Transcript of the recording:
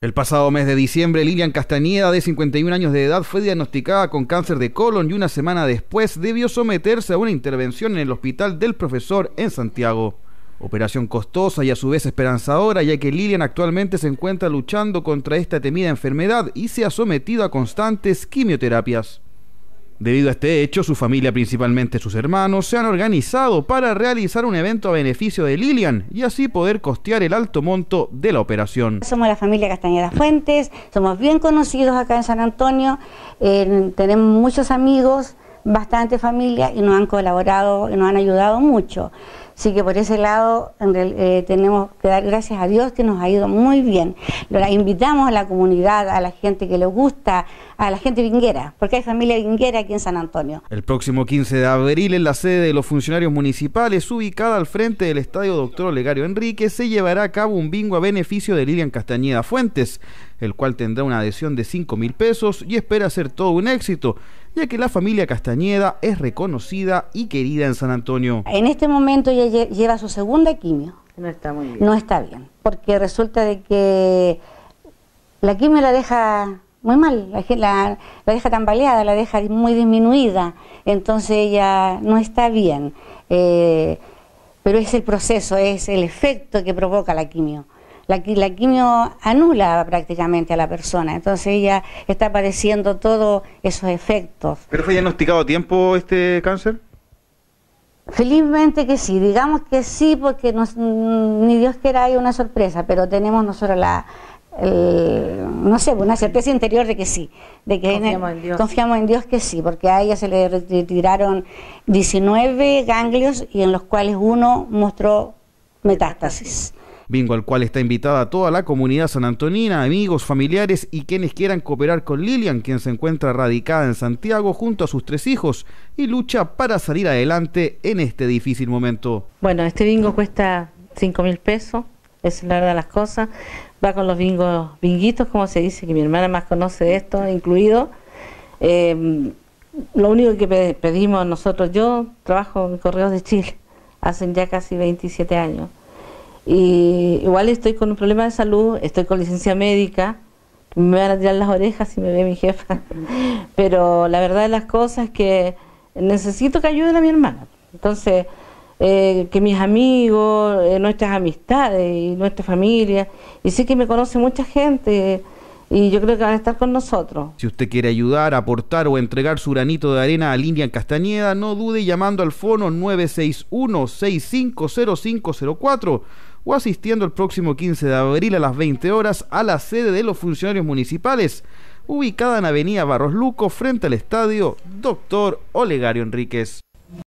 El pasado mes de diciembre, Lilian Castañeda, de 51 años de edad, fue diagnosticada con cáncer de colon y una semana después debió someterse a una intervención en el Hospital del Profesor en Santiago. Operación costosa y a su vez esperanzadora, ya que Lilian actualmente se encuentra luchando contra esta temida enfermedad y se ha sometido a constantes quimioterapias. Debido a este hecho, su familia, principalmente sus hermanos, se han organizado para realizar un evento a beneficio de Lilian y así poder costear el alto monto de la operación. Somos la familia Castañeda Fuentes, somos bien conocidos acá en San Antonio, tenemos muchos amigos, bastante familia y nos han colaborado y nos han ayudado mucho. Así que por ese lado tenemos que dar gracias a Dios que nos ha ido muy bien. Lo invitamos a la comunidad, a la gente que le gusta, a la gente vinguera, porque hay familia vinguera aquí en San Antonio. El próximo 15 de abril, en la sede de los funcionarios municipales, ubicada al frente del Estadio Dr. Olegario Enríquez, se llevará a cabo un bingo a beneficio de Lilian Castañeda Fuentes, el cual tendrá una adhesión de 5.000 pesos y espera ser todo un éxito, ya que la familia Castañeda es reconocida y querida en San Antonio. En este momento ella lleva su segunda quimio. No está muy bien. No está bien, porque resulta de que la quimio la deja muy mal, la deja tambaleada, la deja muy disminuida, entonces ella no está bien. Pero es el proceso, es el efecto que provoca la quimio. La quimio anula prácticamente a la persona, entonces ella está padeciendo todos esos efectos. ¿Pero fue diagnosticado a tiempo este cáncer? Felizmente que sí, digamos que sí, porque ni Dios quiera hay una sorpresa, pero tenemos nosotros no sé, una certeza interior de que sí, de que confiamos en Dios que sí, porque a ella se le retiraron 19 ganglios y en los cuales uno mostró metástasis. Bingo al cual está invitada toda la comunidad sanantonina, amigos, familiares y quienes quieran cooperar con Lilian, quien se encuentra radicada en Santiago junto a sus 3 hijos y lucha para salir adelante en este difícil momento. Bueno, este bingo cuesta 5.000 pesos, es la verdad de las cosas. Va con los binguitos, como se dice, que mi hermana más conoce de esto, incluido. Lo único que pedimos nosotros, yo trabajo en Correos de Chile, hacen ya casi 27 años. Y igual estoy con un problema de salud, estoy con licencia médica, me van a tirar las orejas si me ve mi jefa, pero la verdad de las cosas es que necesito que ayuden a mi hermana. Entonces, que mis amigos, nuestras amistades y nuestra familia, y sé que me conoce mucha gente, y yo creo que van a estar con nosotros. Si usted quiere ayudar, aportar o entregar su granito de arena a Lilian Castañeda, no dude llamando al fono 961-650504 o asistiendo el próximo 15 de abril a las 20 horas a la sede de los funcionarios municipales, ubicada en Avenida Barros Luco, frente al Estadio Dr. Olegario Enríquez.